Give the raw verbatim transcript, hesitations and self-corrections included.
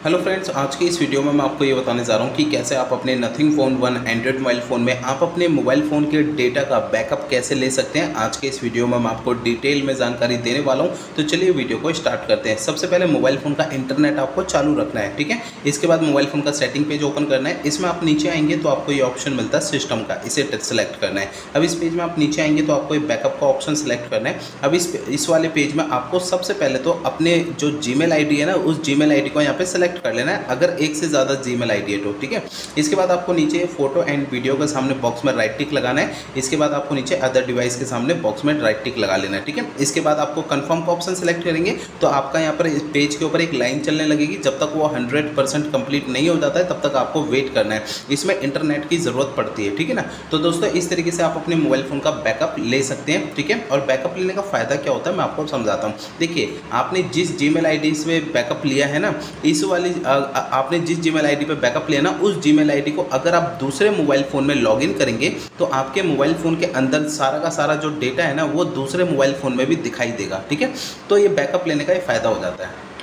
Hello friends, आज की इस वीडियो में मैं आपको ये बताने जा रहा हूँ कि कैसे आप अपने Nothing phone one android mobile phone में आप अपने मोबाइल फ़ोन के डेटा का बैकअप कैसे ले सकते हैं। आज के इस वीडियो में मैं आपको डिटेल में जानकारी देने वाला हूँ। तो चलिए वीडियो को स्टार्ट करते हैं। सबसे पहले मोबाइल फ़ोन का इंटरनेट आपको चालू रखना है, ठीक है। इसके बाद मोबाइल फ़ोन का सेटिंग पेज ओपन करना है। इसमें आप नीचे आएंगे तो आपको ये ऑप्शन मिलता है सिस्टम का, इसे सेलेक्ट करना है। अब इस पेज में आप नीचे आएंगे तो आपको बैकअप का ऑप्शन सेलेक्ट करना है। अब इस इस वाले पेज में आपको सबसे पहले तो अपने जो जीमेल आईडी है ना, उस जीमेल आईडी को यहाँ पे सेलेक्ट कर लेना है, अगर एक से ज़्यादा जीमेल आईडी है तो, ठीक है। इसके बाद आपको नीचे फोटो एंड वीडियो के सामने बॉक्स में राइट टिक लगाना है। इसके बाद आपको नीचे अदर डिवाइस के सामने बॉक्स में राइट टिक लगा लेना है, ठीक है। इसके बाद आपको कंफर्म का ऑप्शन सेलेक्ट करेंगे तो आपका यहाँ पर इस पेज के ऊपर एक लाइन चलने लगेगी। जब तक वो हंड्रेड परसेंट कंप्लीट नहीं हो जाता है तब तक आपको वेट करना है। इसमें इंटरनेट की ज़रूरत पड़ती है, ठीक है ना। तो दोस्तों, इस तरीके से आप अपने मोबाइल फ़ोन का बैकअप ले सकते हैं, ठीक है। और बैकअप लेने का फ़ायदा क्या होता है मैं आपको समझाता हूँ। देखिए, आपने जिस जीमेल आईडी से बैकअप लिया है ना, इस वाली आपने जिस जीमेल आईडी पे बैकअप लिया ना, उस जीमेल आईडी को अगर आप दूसरे मोबाइल फ़ोन में लॉगिन करेंगे तो आपके मोबाइल फ़ोन के अंदर सारा का सारा जो डेटा है ना, वो दूसरे मोबाइल फ़ोन में भी दिखाई देगा, ठीक है। तो ये बैकअप लेने का ये फ़ायदा हो जाता है।